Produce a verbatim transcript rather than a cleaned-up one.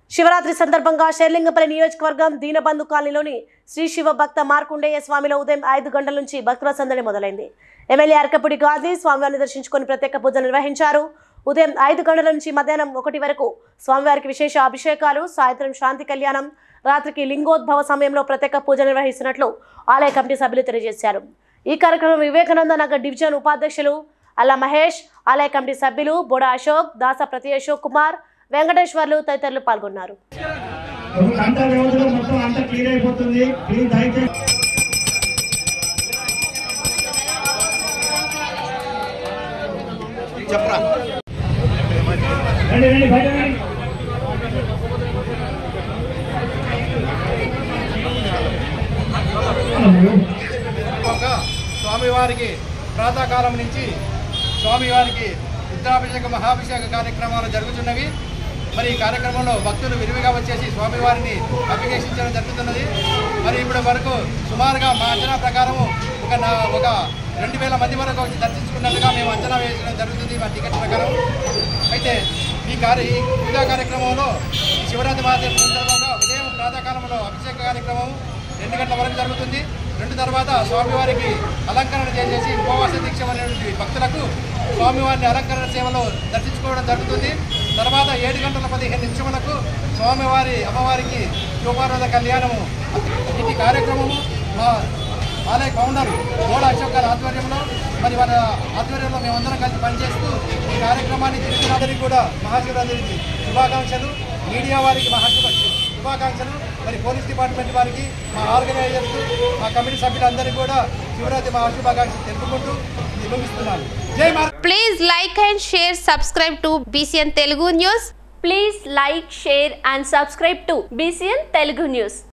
శివరాత్రి సందర్భంగా షేర్లింగంపల్లి నియోజకవర్గం దీనబంధు కాలనీలోని శ్రీ శివ భక్త మార్కుండేయ స్వామిలో ఉదయం ఐదు గంటల నుంచి భక్తుల సందడి మొదలైంది. ఎమ్మెల్యే అరకపూడి గాంధీ స్వామివారిని దర్శించుకొని ప్రత్యేక పూజలు నిర్వహించారు. ఉదయం ఐదు గంటల నుంచి మధ్యాహ్నం ఒకటి వరకు స్వామివారికి విశేష అభిషేకాలు, సాయంత్రం శాంతి కళ్యాణం, రాత్రికి లింగోద్భవ సమయంలో ప్రత్యేక పూజలు నిర్వహిస్తున్నట్లు ఆలయ కమిటీ సభ్యులు తెలియజేశారు. ఈ కార్యక్రమం వివేకానంద నగర్ డివిజన్ ఉపాధ్యక్షులు అల్లా మహేష్, ఆలయ కమిటీ సభ్యులు బొడ అశోక్, దాస ప్రతి అశోక్ కుమార్, వెంకటేశ్వర్లు తదితరులు పాల్గొన్నారు. స్వామివారికి ప్రాతకాలం నుంచి స్వామివారికి రుద్రాభిషేక మహాభిషేక కార్యక్రమాలు జరుగుతున్నవి. మరి ఈ కార్యక్రమంలో భక్తులు విరివిగా వచ్చేసి స్వామివారిని అభిషేకించడం జరుగుతున్నది. మరి ఇప్పటి వరకు సుమారుగా మా అంచనా ప్రకారము ఒక ఒక రెండు వేల మంది వరకు వచ్చి దర్శించుకున్నట్టుగా మేము అంచనా వేయడం జరుగుతుంది మా టికెట్ ప్రకారం. అయితే ఈ కార్య ఈ పూజా కార్యక్రమంలో శివరాత్రి మాసం సందర్భంగా ఉదయం ప్రాతకాలంలో అభిషేక కార్యక్రమం రెండు గంటల వరకు జరుగుతుంది. రెండు తర్వాత స్వామివారికి అలంకరణ చేసేసి ఉపవాస దీక్ష అనేటువంటి భక్తులకు స్వామివారిని అలంకరణ సేవలో దర్శించుకోవడం జరుగుతుంది. తర్వాత ఏడు గంటల పదిహేను నిమిషములకు స్వామివారి అమ్మవారికి శివపార్వత కళ్యాణము ఇటు కార్యక్రమము మా ఆలయ ఫౌండర్ బోడ అశోక్ గారి ఆధ్వర్యంలో మరి వాళ్ళ ఆధ్వర్యంలో మేమందరం కలిసి పనిచేస్తూ ఈ కార్యక్రమాన్ని తిరుగుతున్నదరికి కూడా మహాశివరాత్రికి శుభాకాంక్షలు. మీడియా వారికి మహాశివ శుభాకాంక్షలు. మరి పోలీస్ డిపార్ట్మెంట్ వారికి, మా ఆర్గనైజర్స్, మా కమిటీ సభ్యులందరికీ కూడా శివరాత్రి మహాశుభాకాంక్షలు తెలుపుకుంటూ ముగిస్తున్నాను. జై మా. Please like and share, subscribe to BCN Telugu news. Please like, share and subscribe to B C N Telugu News.